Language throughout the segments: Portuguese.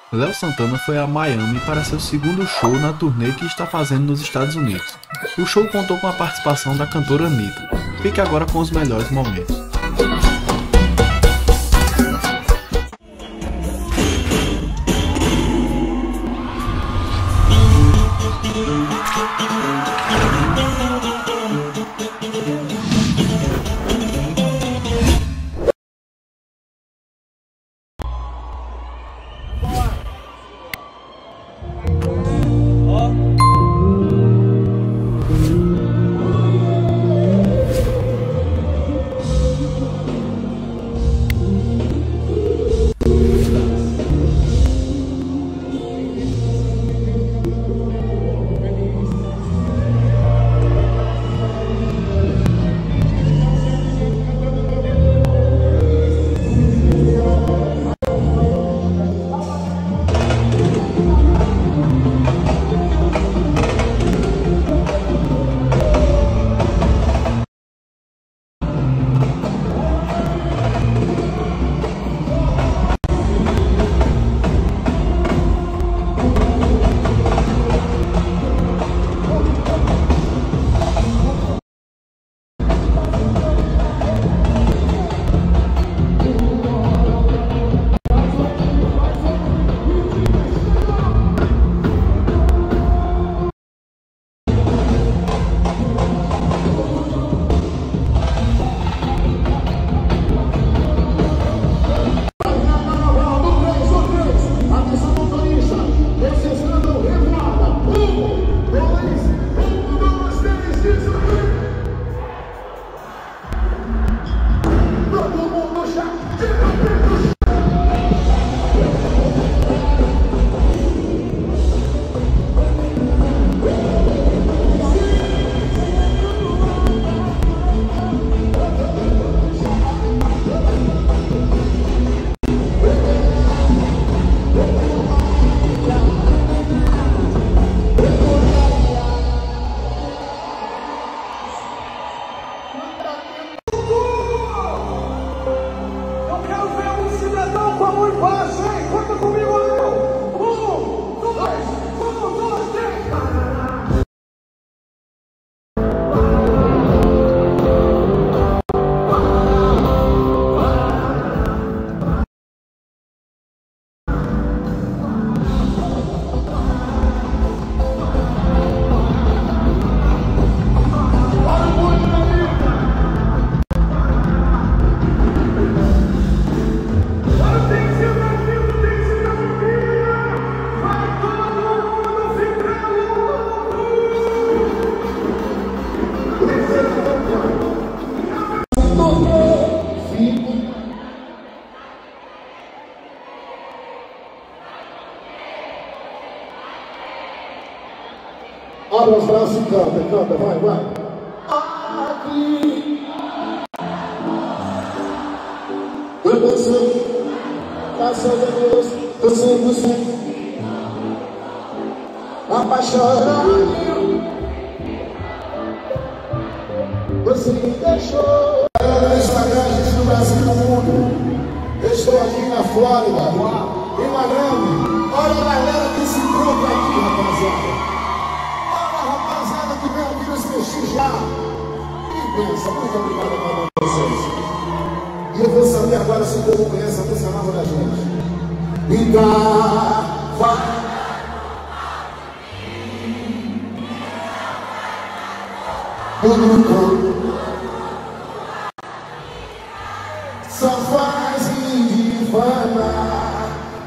Léo Santana foi a Miami para seu segundo show na turnê que está fazendo nos Estados Unidos. O show contou com a participação da cantora Anitta. Fique agora com os melhores momentos. Abre os braços e canta, vai. Aqui. Eu pensei, graças a Deus, eu sei você. Apaixonado, você me deixou. No Instagram, gente do Brasil e do mundo. Eu estou aqui na Flórida, em Miami. Olha a galera que se encontra aqui, rapaziada. Que vem aqui nos prestigiar. Que bênção, muito obrigado a cada um de vocês. E eu vou saber agora se o povo conhece a música nova da gente. Só faz me difamar.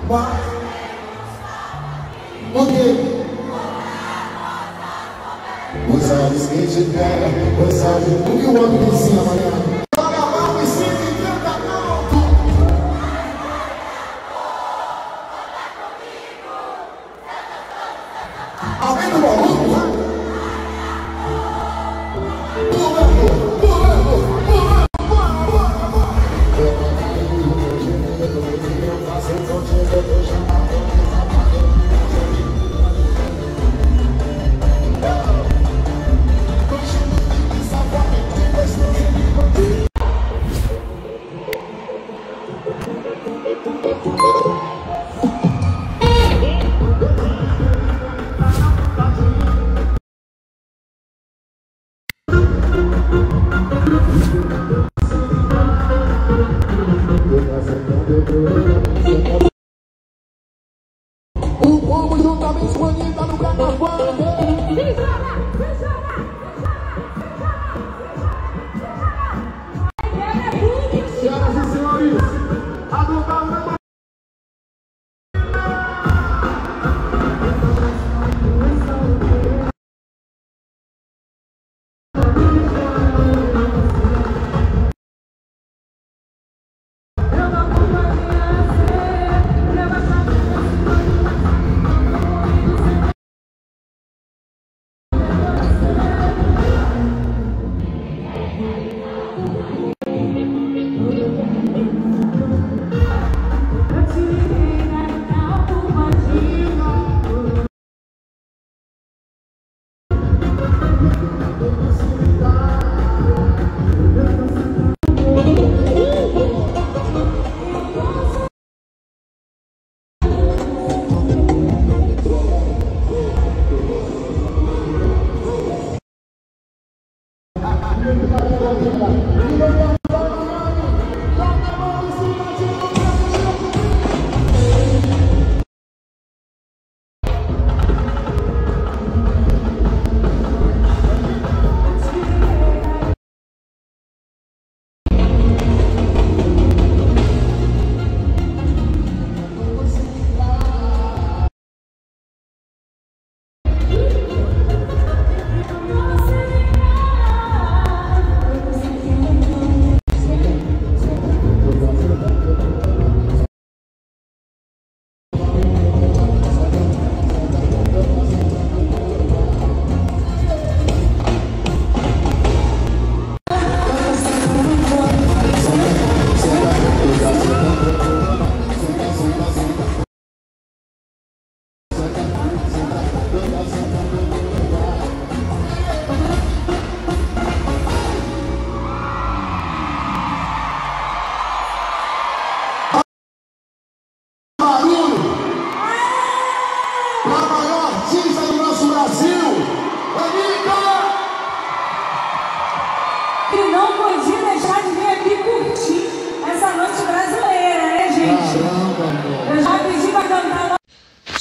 Por quê? Os olhos que te pegam, os olhos do que o homem ensina amanhã. Joga a mão e se tenta canto. Aumenta o volume, vai.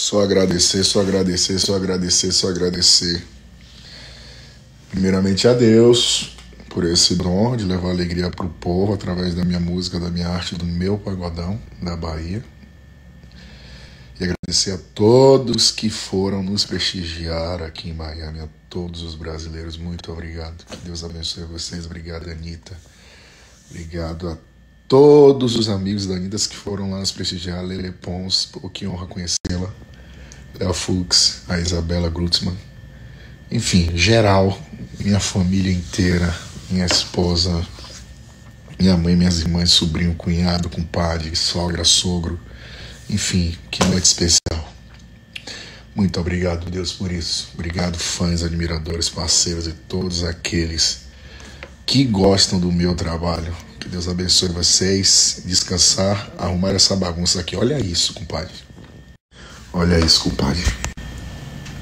Só agradecer, só agradecer, só agradecer, só agradecer. Primeiramente a Deus por esse dom de levar alegria para o povo através da minha música, da minha arte, do meu pagodão da Bahia. E agradecer a todos que foram nos prestigiar aqui em Miami, a todos os brasileiros, muito obrigado. Que Deus abençoe vocês. Obrigado, Anitta. Obrigado a todos os amigos da Anitta que foram lá nos prestigiar. A Lele Pons, pô, que honra conhecê-la. Léo Fux, a Isabela Grutzmann. Enfim, geral, minha família inteira, minha esposa, minha mãe, minhas irmãs, sobrinho, cunhado, compadre, sogra, sogro. Enfim, que noite especial. Muito obrigado, Deus, por isso. Obrigado, fãs, admiradores, parceiros e todos aqueles que gostam do meu trabalho. Que Deus abençoe vocês. Descansar, arrumar essa bagunça aqui. Olha isso, compadre. Olha isso, compadre.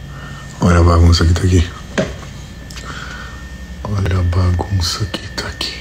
Olha a bagunça que tá aqui. Olha a bagunça que tá aqui.